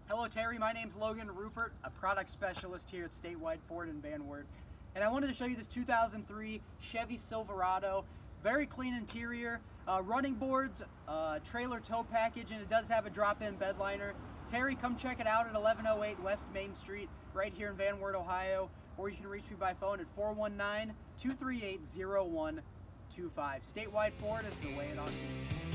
Hello Terry, my name's Logan Rupert, a product specialist here at Statewide Ford in Van Wert. And I wanted to show you this 2003 Chevy Silverado. Very clean interior, running boards, trailer tow package, and it does have a drop-in bed liner. Terry, come check it out at 1108 West Main Street, right here in Van Wert, Ohio, or you can reach me by phone at 419-238-0125. Statewide Ford is the way it ought to be.